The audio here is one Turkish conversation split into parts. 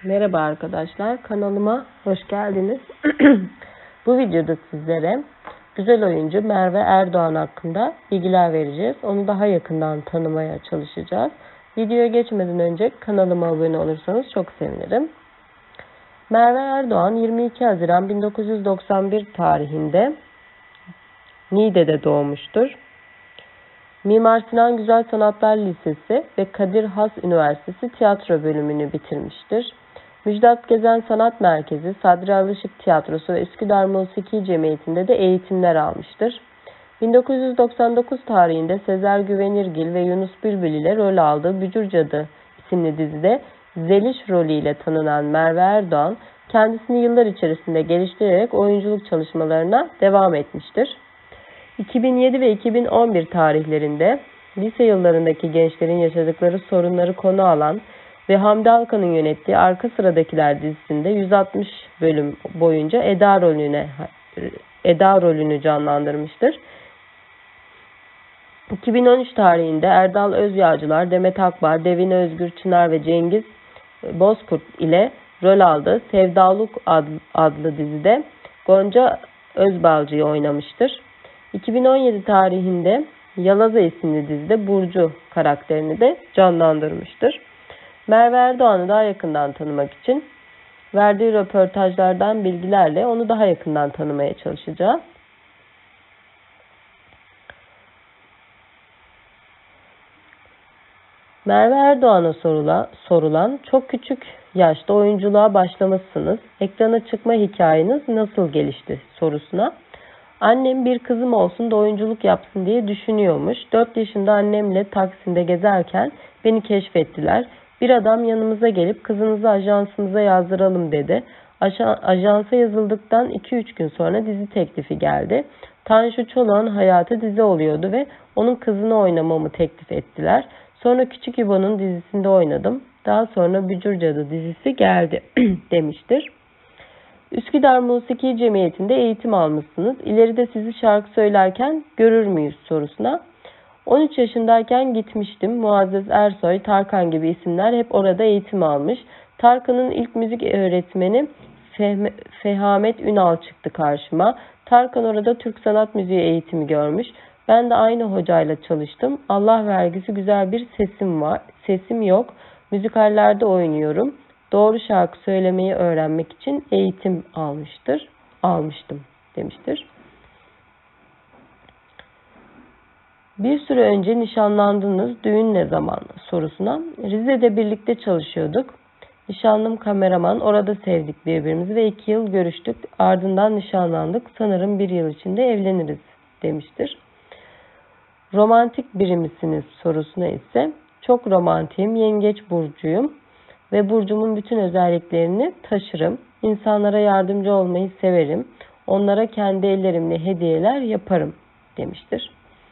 Merhaba arkadaşlar, kanalıma hoş geldiniz. Bu videoda sizlere güzel oyuncu Merve Erdoğan hakkında bilgiler vereceğiz. Onu daha yakından tanımaya çalışacağız. Videoya geçmeden önce kanalıma abone olursanız çok sevinirim. Merve Erdoğan 22 Haziran 1991 tarihinde Niğde'de doğmuştur. Mimar Sinan Güzel Sanatlar Lisesi ve Kadir Has Üniversitesi tiyatro bölümünü bitirmiştir. Müjdat Gezen Sanat Merkezi, Sadri Alışık Tiyatrosu ve Üsküdar Musiki Cemiyeti'nde de eğitimler almıştır. 1999 tarihinde Sezer Güvenirgil ve Yunus Bülbül ile rol aldığı Bücür Cadı isimli dizide Zeliş rolüyle tanınan Merve Erdoğan, kendisini yıllar içerisinde geliştirerek oyunculuk çalışmalarına devam etmiştir. 2007 ve 2011 tarihlerinde lise yıllarındaki gençlerin yaşadıkları sorunları konu alan ve Hamdi Alkan'ın yönettiği Arka Sıradakiler dizisinde 160 bölüm boyunca Eda rolünü canlandırmıştır. 2013 tarihinde Erdal Özyağcılar, Demet Akbar, Devin Özgür Çınar ve Cengiz Bozkurt ile rol aldığı Sevdaluk adlı dizide Gonca Özbalcı'yı oynamıştır. 2017 tarihinde Yalaza isimli dizide Burcu karakterini de canlandırmıştır. Merve Erdoğan'ı daha yakından tanımak için verdiği röportajlardan bilgilerle onu daha yakından tanımaya çalışacağız. Merve Erdoğan'a sorulan çok küçük yaşta oyunculuğa başlamışsınız. Ekrana çıkma hikayeniz nasıl gelişti sorusuna, annem bir kızım olsun da oyunculuk yapsın diye düşünüyormuş. 4 yaşında annemle Taksim'de gezerken beni keşfettiler. Bir adam yanımıza gelip kızınızı ajansımıza yazdıralım dedi. Ajansa yazıldıktan 2-3 gün sonra dizi teklifi geldi. Tanju Çolak'ın hayatı dizi oluyordu ve onun kızını oynamamı teklif ettiler. Sonra Küçük İbo'nun dizisinde oynadım. Daha sonra Bücür Cadı dizisi geldi demiştir. Üsküdar Musiki Cemiyeti'nde eğitim almışsınız. İleride sizi şarkı söylerken görür müyüz sorusuna, 13 yaşındayken gitmiştim. Muazzez Ersoy, Tarkan gibi isimler hep orada eğitim almış. Tarkan'ın ilk müzik öğretmeni Fehamet Ünal çıktı karşıma. Tarkan orada Türk sanat müziği eğitimi görmüş. Ben de aynı hocayla çalıştım. Allah vergisi güzel bir sesim var. Sesim yok. Müzikallerde oynuyorum. Doğru şarkı söylemeyi öğrenmek için eğitim almıştım demiştir. Bir süre önce nişanlandınız, düğün ne zaman sorusuna, Rize'de birlikte çalışıyorduk. Nişanlım kameraman, orada sevdik birbirimizi ve 2 yıl görüştük. Ardından nişanlandık. Sanırım 1 yıl içinde evleniriz demiştir. Romantik biri misiniz sorusuna ise, çok romantiyim, yengeç burcuyum ve burcumun bütün özelliklerini taşırım. İnsanlara yardımcı olmayı severim. Onlara kendi ellerimle hediyeler yaparım demiştir.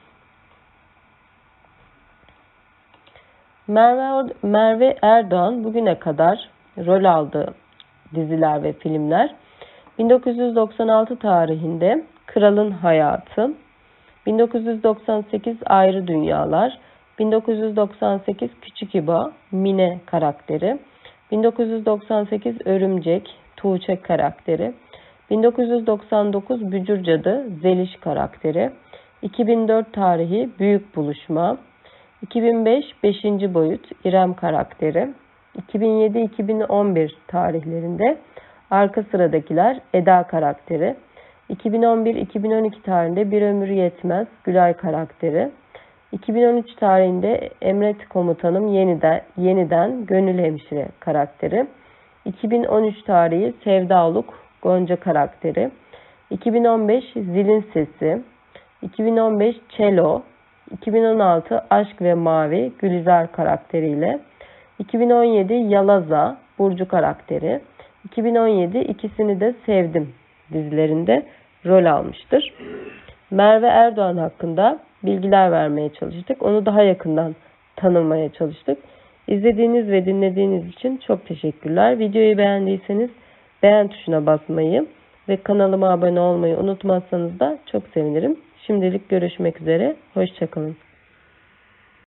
Merve Erdoğan bugüne kadar rol aldığı diziler ve filmler: 1996 tarihinde Kralın Hayatı, 1998 Ayrı Dünyalar, 1998 Küçük İbo, Mine karakteri, 1998 Örümcek, Tuğçe karakteri, 1999 Bücür Cadı, Zeliş karakteri, 2004 tarihi Büyük Buluşma, 2005 5. Boyut, İrem karakteri, 2007-2011 tarihlerinde Arka Sıradakiler, Eda karakteri, 2011-2012 tarihinde Bir Ömür Yetmez, Gülay karakteri, 2013 tarihinde Emret Komutanım yeniden Gönül Hemşire karakteri, 2013 tarihi Sevdaluk, Gonca karakteri, 2015 Zilin Sesi, 2015 Çelo, 2016 Aşk ve Mavi, Gülizar karakteriyle, 2017 Yalaza, Burcu karakteri, 2017 İkisini de Sevdim dizilerinde rol almıştır. Merve Erdoğan hakkında bilgiler vermeye çalıştık. Onu daha yakından tanımaya çalıştık. İzlediğiniz ve dinlediğiniz için çok teşekkürler. Videoyu beğendiyseniz beğen tuşuna basmayı ve kanalıma abone olmayı unutmazsanız da çok sevinirim. Şimdilik görüşmek üzere. Hoşça kalın.